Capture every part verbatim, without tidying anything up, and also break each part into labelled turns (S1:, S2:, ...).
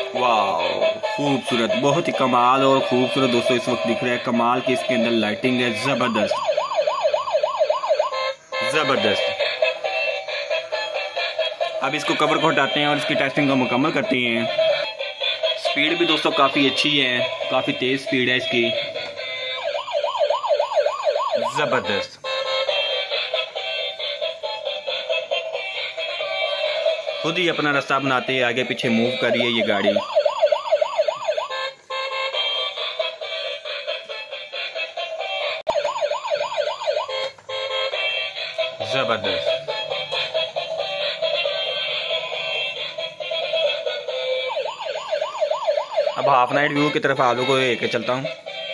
S1: वाह खूबसूरत, बहुत ही कमाल और खूबसूरत दोस्तों इस वक्त दिख रहा है। कमाल की इसके अंदर लाइटिंग है, जबरदस्त जबरदस्त। अब इसको कवर को हटाते हैं और इसकी टेस्टिंग को मुकम्मल करते हैं। स्पीड भी दोस्तों काफ़ी अच्छी है, काफ़ी तेज़ स्पीड है इसकी, ज़बरदस्त। खुद ही अपना रास्ता बनाते हैं, आगे पीछे मूव कर रही है ये गाड़ी। ज़बरदस्त। अब हाफ नाइट व्यू की तरफ आलू को लेके चलता हूँ।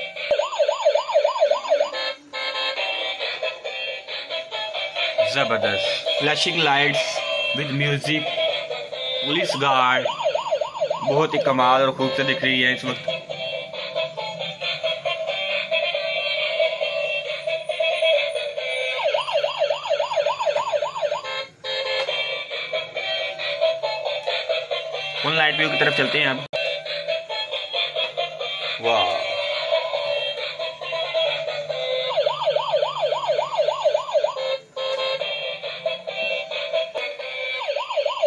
S1: जबरदस्त flashing lights with music, police guard, बहुत ही कमाल और खूबसूरत दिख रही है इस वक्त। फुल नाइट व्यू की तरफ चलते हैं अब। वाह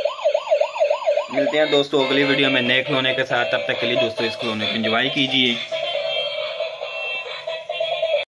S1: मिलते हैं दोस्तों अगली वीडियो में नए खिलौने के साथ। तब तक के लिए दोस्तों इस खिलौने को एंजॉय कीजिए।